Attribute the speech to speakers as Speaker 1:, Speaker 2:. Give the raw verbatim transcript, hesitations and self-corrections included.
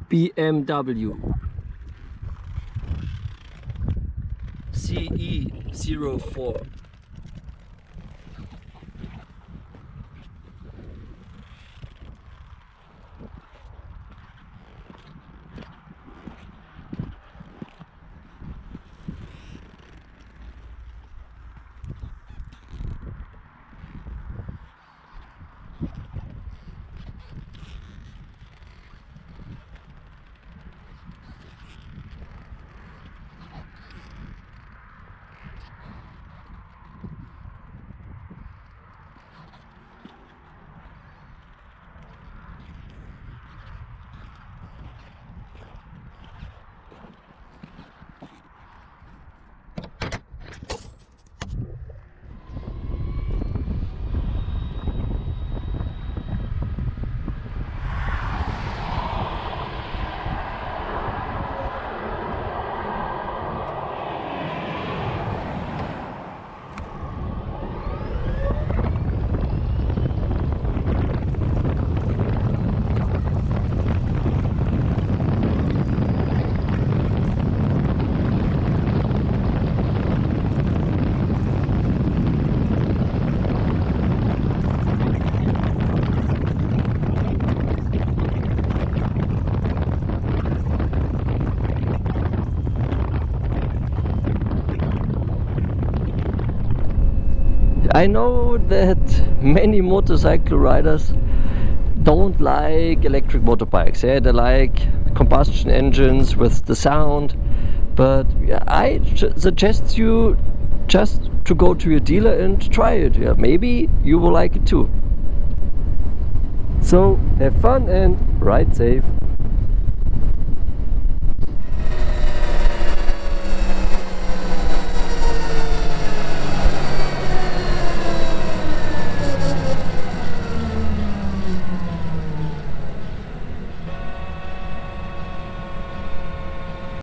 Speaker 1: B M W C E zero four. I know that many motorcycle riders don't like electric motorbikes. Yeah, they like combustion engines with the sound, but yeah, I suggest you just to go to your dealer and try it. Yeah, maybe you will like it too. So have fun and ride safe.